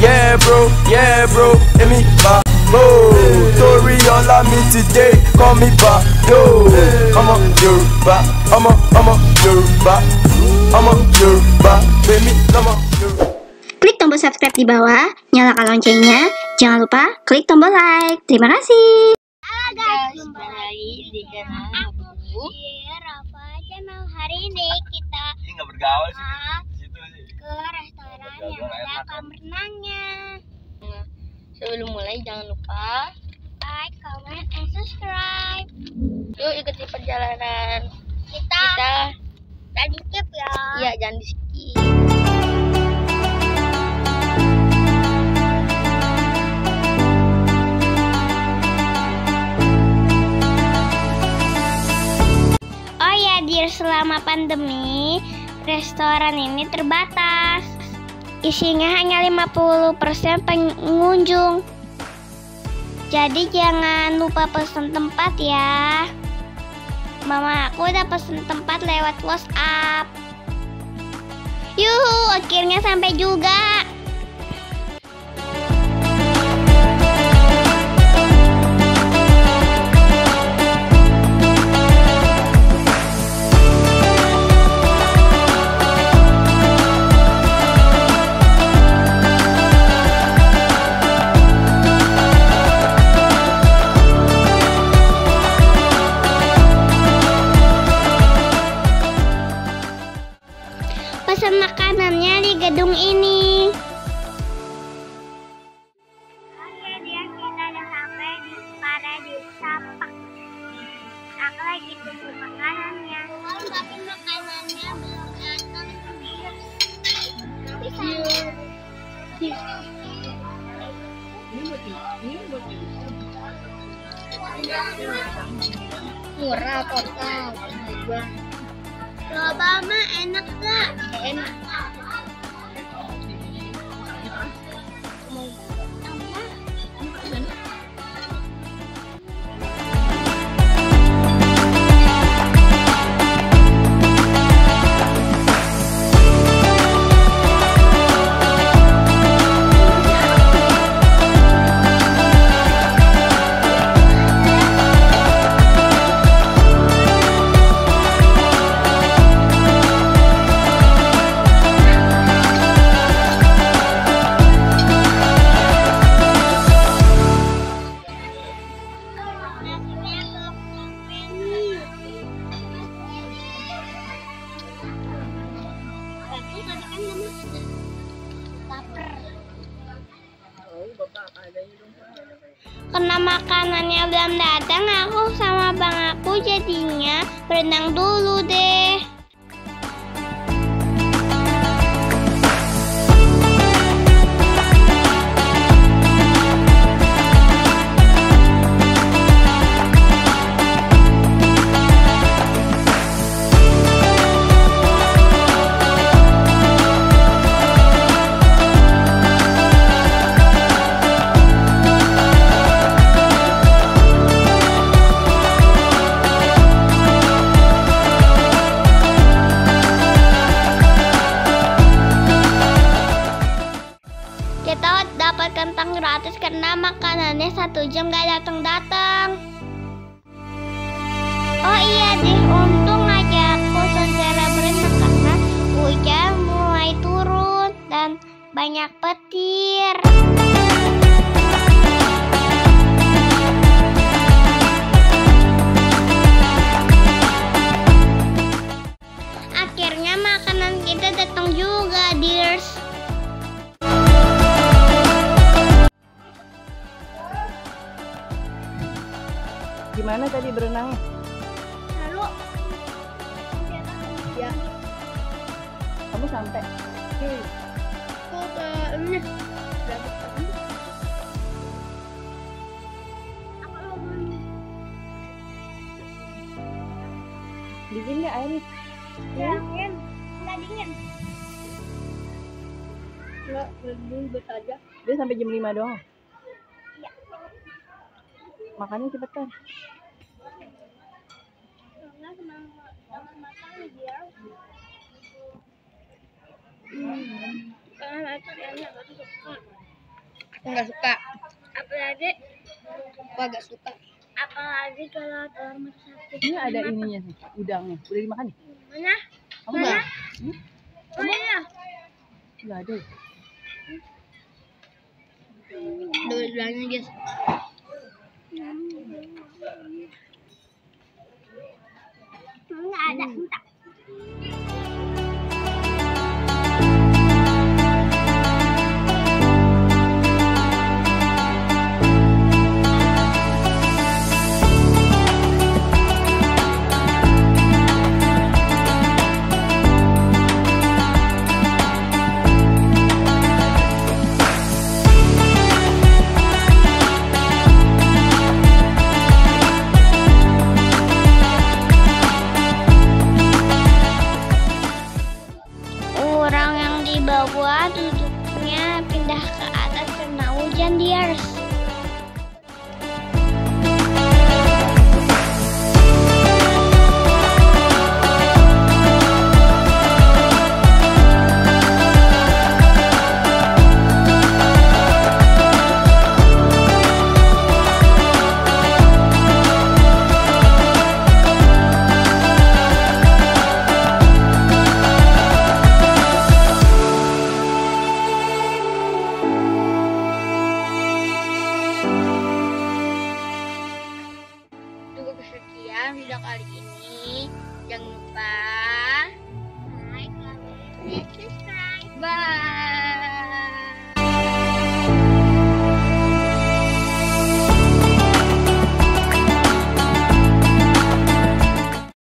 yeah bro, hit me back. Torí ọlá mi today, call me Bado. Ọmọ Yorùbá, ọmọ Yorùbá, ọmọ Yorùbá, baby lọ́mọ Yorùbá. Klik tombol subscribe di bawah, nyalakan loncengnya, jangan lupa klik tombol like. Terima kasih. Halo guys, jumpa lagi di channel aku, Rafa Channel. Hari ini kita nggak bergaul sih di situ sih. Ke restoran yang ada kolam renangnya. Sebelum mulai jangan lupa Like, comment, and subscribe. yuk ikuti perjalanan Kita tadi skip ya. Iya, jangan di skip. Oh ya, dear, selama pandemi restoran ini terbatas. Isinya hanya 50% pengunjung. Jadi jangan lupa pesen tempat ya. Mama aku udah pesen tempat lewat WhatsApp. Yuhu, akhirnya sampai juga. Pesan makanannya di gedung ini. Oke, dia kita udah sampai di Paradisa Park. Aku lagi tunggu makanannya. Oh, tapi makanannya belum datang. Murah total. Coba mah enak gak? Enak. Karena makanannya belum datang, aku sama bang aku jadinya berenang dulu deh. Kita dapat kentang gratis karena makanannya 1 jam gak datang-datang. Oh iya deh, untung aja aku segera berenang karena hujan mulai turun dan banyak petir. Akhirnya makanan kita datang juga, dears. Gimana tadi berenangnya? Lalu Ya. Kamu sampai? Dingin nggak airnya? ya, dingin. Nggak dingin. Nggak, dingin biasa aja. Dia sampai jam 5 doang. Iya. Makannya cepetan. Karena sama makan dia. Karena enak, aku suka. Nggak suka. Apalagi Aku agak suka. kalau telur mata sapi. Ini ada ininya sih, udangnya. Udah dimakan nih? Mana? Kamu nggak? Oh iya. Nggak ada. Ya? Dua-duanya guys. Nggak ada. Entah. Orang yang di bawah duduknya pindah ke atas karena hujan dears.